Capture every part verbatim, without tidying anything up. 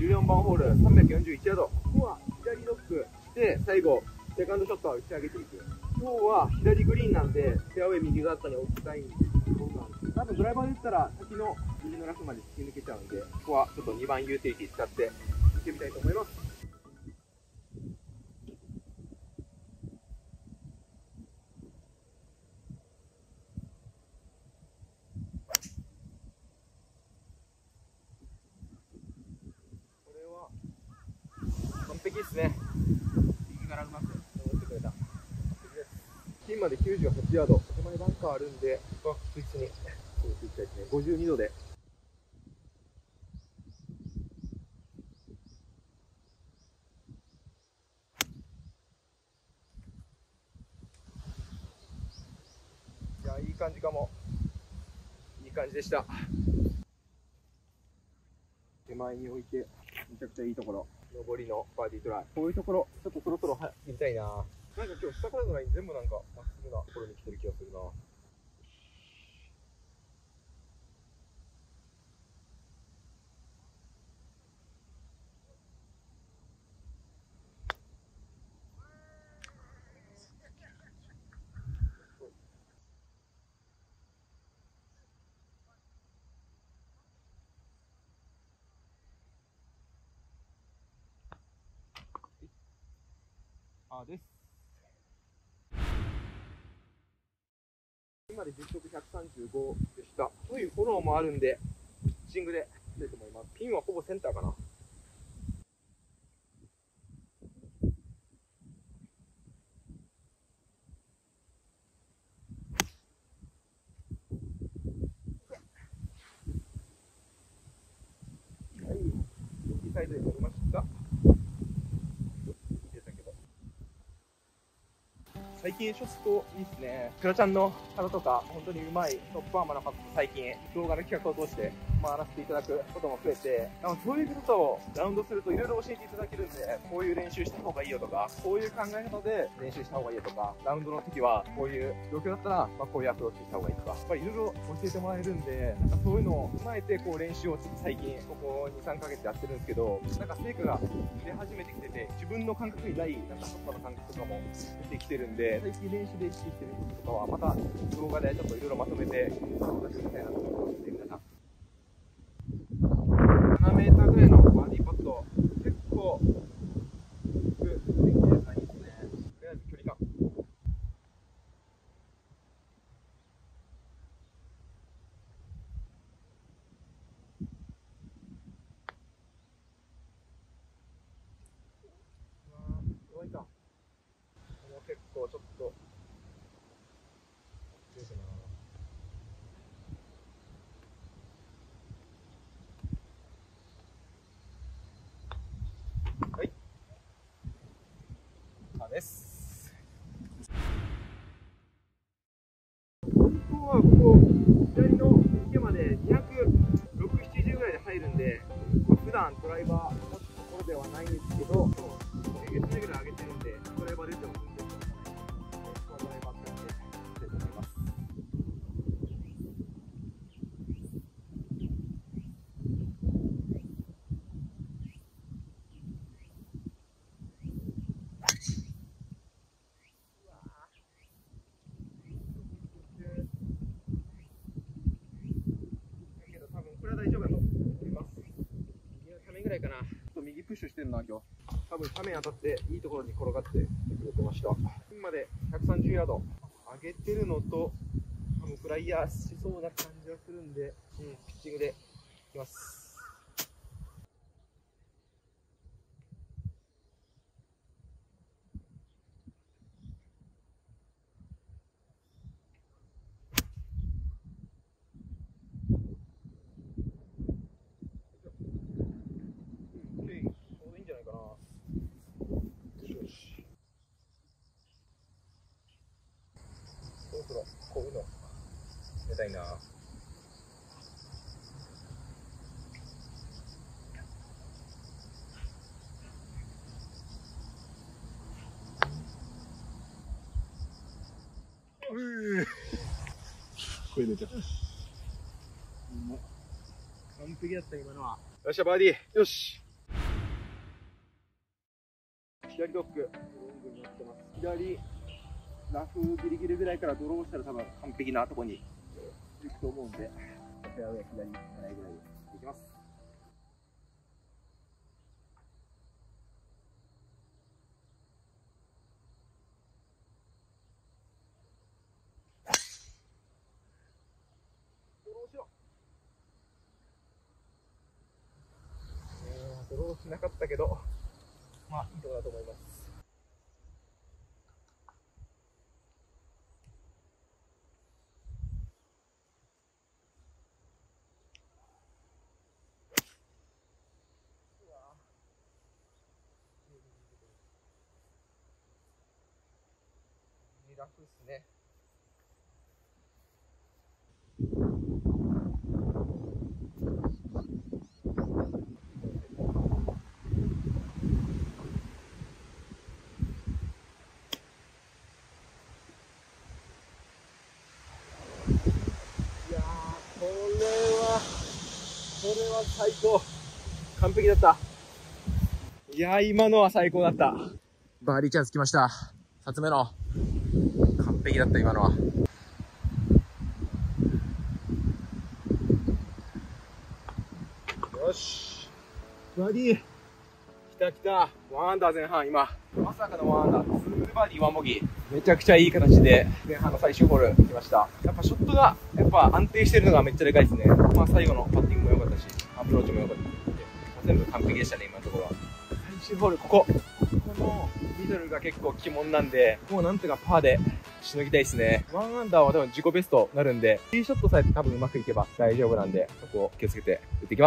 じゅうよんばんホールさんびゃくよんじゅういちヤード。ここは左ロックして最後セカンドショットは打ち上げていく。今日は左グリーンなんでフェアウェイ右側に置きたいんですけど、多分ドライバーで打ったら先の右のラフまで突き抜けちゃうんで、ここはちょっとにばんユーティリティ使って行ってみたいと思います。これは完璧ですね。右からうまく持ってくれた。ピンまできゅうじゅうはちヤード、手前バンカーあるんで、ここは確実にそうしていきたいですね。ごじゅうにどで。いや、いい感じかも。いい感じでした。手前に置いて、めちゃくちゃいいところ。上りのバーディートライ。こういうところ、ちょっとそろそろ入りたいな。なんか今日下からのライン全部なんかまっすぐなところに来てる気がするな。あです。今で実測ひゃくさんじゅうごでした。そういうフォローもあるんで、ピッチングでいきたいと思います。ピンはほぼセンターかな。はい、いいサイドに乗りました。出たけど。最近ショットいいですね。クラちゃんの方とか、本当にうまいトップアーマーの方と最近動画の企画を通して回らせていただくことも増えて、そういうことをラウンドするといろいろ教えていただけるんで、こういう練習した方がいいよとか、こういう考え方で練習した方がいいよとか、ラウンドの時はこういう状況だったら、まあ、こういうアプローチした方がいいとか、やっぱりいろいろ教えてもらえるんで、なんかそういうのを踏まえてこう練習を最近ここに、さんかげつやってるんですけど、なんか成果が出始めてきてて、自分の感覚にないなんかショットの感覚とかも出てきてるんで、最近練習で意識してることとかはまた動画でちょっといろいろまとめてお出しみたいなと思うので、皆さんななメーターぐらいのバーディーパット、結構できてる感じですね。とりあえず距離感。弱いか。もう結構ちょっと強いかな。はい。あです。本当はここ左の池までにひゃくろくじゅう、ななじゅうぐらいで入るんで、まあ、普段ドライバーのところではないんですけど、えげつないぐらい上げてるんで、ドライバーで打っても全然しょうがないので、ここはドライバー使っていきたいと思います。けど多分これは大丈夫だと思います。右のためぐらいかな。ちょっと右プッシュしてるな今日。多分ため当たっていいところに転がってくれてました。ピンまでひゃくさんじゅうヤード上げてるのと、多分フライヤーしそうな感じはするんで、うん、ピッチングでいきます。うん、ちょうどいいんじゃないかな。よし。そろそろこういうの出たいな。これ出ちゃった。完璧だった今のは。よっしゃバーディー。よし。 左ドッグ、ロングに乗ってます。左、ラフギリギリぐらいからドローしたら多分完璧なとこに行くと思うんで、フェアウェイ左狙いぐらいでいきます。ドローしろ。ドローしなかったけど、まあいいところだと思います。ラフっすね。いやー、これはこれは最高、完璧だった。いやー、今のは最高だった。バーディーチャンス来ました。ふたつめの完璧だった。今のはよし、バーディー、きたきた。ワンアンダー前半、今まさかのワンアンダー、にバーディーワンボギー、めちゃくちゃいい形で前半の最終ホール来ました。やっぱショットがやっぱ安定してるのがめっちゃでかいですね。まあ最後のパッティングも良かったし、アプローチも良かったし、全部完璧でしたね。今のところは最終ホール、こここのミドルが結構鬼門なんで、もうなんとかパーでしのぎたいですね。ワンアンダーは多分自己ベストになるんで、ティーショットさえ多分うまくいけば大丈夫なんで、そこを気をつけて打っていきます。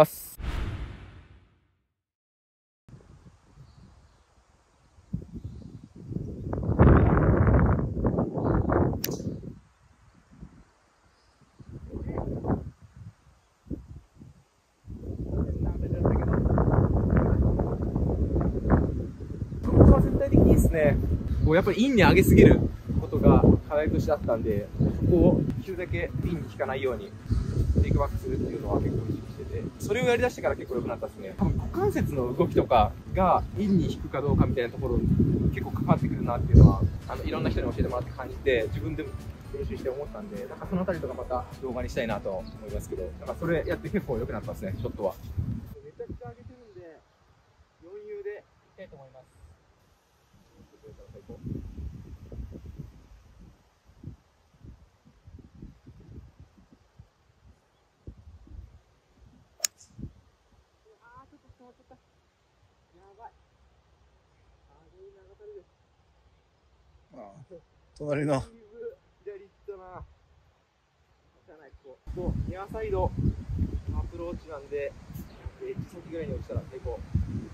全体的にいいですね。こうやっぱりインに上げすぎることが課題としてあったんで、そこをできるだけインに引かないようにテイクバックするっていうのは結構意識してて、それをやりだしてから結構良くなったですね。多分股関節の動きとかがインに引くかどうかみたいなところに結構関わってくるなっていうのは、あのいろんな人に教えてもらって感じて、自分でも練習して思ったんで、なんかそのあたりとかまた動画にしたいなと思いますけど、なんかそれやって結構良くなったですね、ショットは。めちゃくちゃ上げてるんで、余裕でいきたいと思います。最高。あー、ちょっと触っちゃった。やばい。あー、全員流される。ああ、隣の。左行ったな。じゃない、ここ。ここ、ニアサイドアプローチなんで、エッジ先ぐらいに落ちたら最高。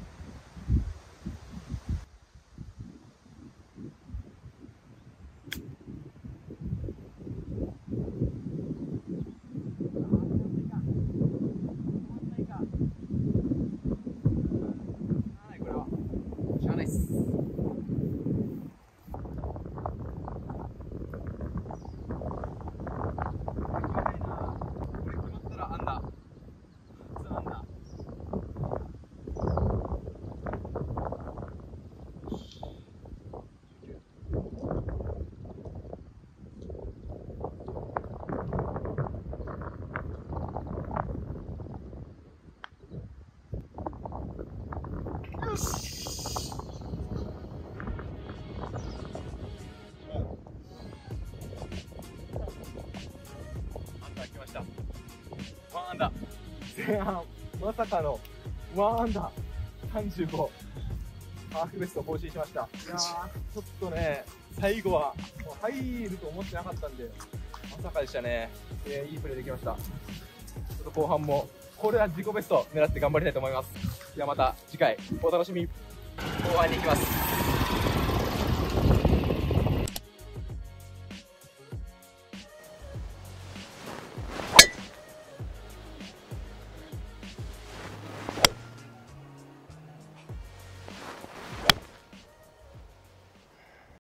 ワンアンダー、前半まさかのワンアンダーさんじゅうご、ハーフベスト更新しました。いやー、ちょっとね、最後はもう入ると思ってなかったんで、まさかでしたね。えー、いいプレーできました。ちょっと後半もこれは自己ベスト狙って頑張りたいと思います。ではまた次回お楽しみ。後半に行きます。